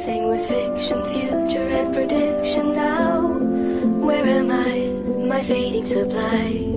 everything was fiction, future and prediction. Now, where am I? My fading supply.